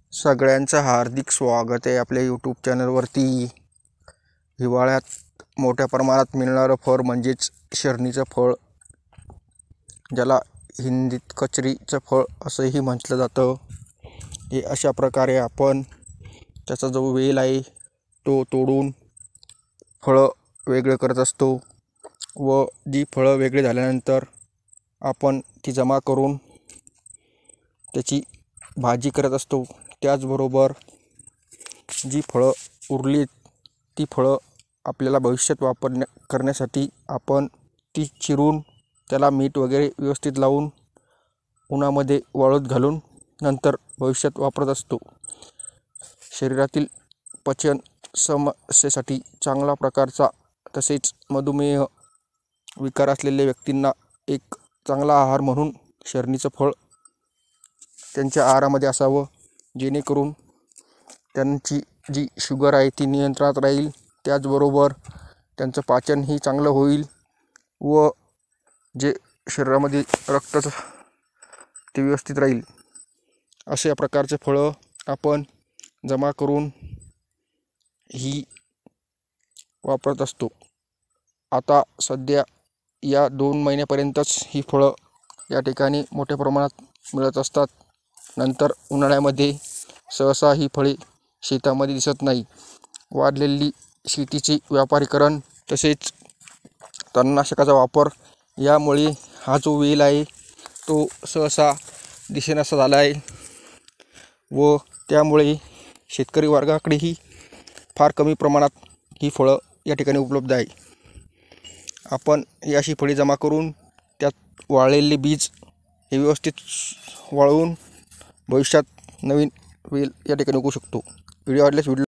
सगळ्यांचं हार्दिक स्वागत आहे आपल्या यूट्यूब चॅनलवरती। हिवाळ्यात मोठ्या प्रमाणात मिळणारं फळ म्हणजेच शरणीचं फळ, ज्याला हिंदीत कचरीचं फळ असंही म्हटलं जातं। हे अशा प्रकारे आपण त्याचा जो वेल आहे तो तोडून फळं वेगळे करत असतो व जी फळं वेगळे झाल्यानंतर आपण ती जमा करून त्याची भाजी करत असतो। त्याचबरोबर जी फळं उरली ती फळं आपल्याला भविष्यात करण्यासाठी आपण ती चिरून त्याला मीठ वगैरे व्यवस्थित लावून उन्हामध्ये वाळत घालून नंतर भविष्यात वापरत असतो। शरीरातील पचन समस्येसाठी चांगला प्रकारचा, तसेच मधुमेह विकार असलेल्या व्यक्तींना एक चांगला आहार म्हणून शरणीचं फळ त्यांच्या आहारामध्ये असावं, जेणेकरून त्यांची जी शुगर आहे ती नियंत्रणात राहील। त्याचबरोबर त्यांचं पाचनही चांगलं होईल व जे शरीरामध्ये रक्ताचं ते व्यवस्थित राहील। अशा प्रकारचे फळं आपण जमा करून ही वापरत असतो। आता सध्या या 2 महिन्यापर्यंतच ही फळं या ठिकाणी मोठ्या प्रमाणात मिळत असतात। नंतर उन्हाळ्यामध्ये सहसा ही फळे शेतामध्ये दिसत नाही। वाढलेली शेतीचे व्यापारीकरण तसेच तणनाशकाचा वापर यामुळे हा जो वेल आहे तो सहसा दिसेनासा झाला आहे व त्यामुळे शेतकरी वर्गाकडेही फार कमी प्रमाणात ही फळं या ठिकाणी उपलब्ध आहे। आपण ही अशी फळे जमा करून त्यात वाळलेले बीज हे व्यवस्थित वाळवून भविष्यात नवीन वेल या ठिकाणी उगवू शकतो। व्हिडिओ आवडल्यास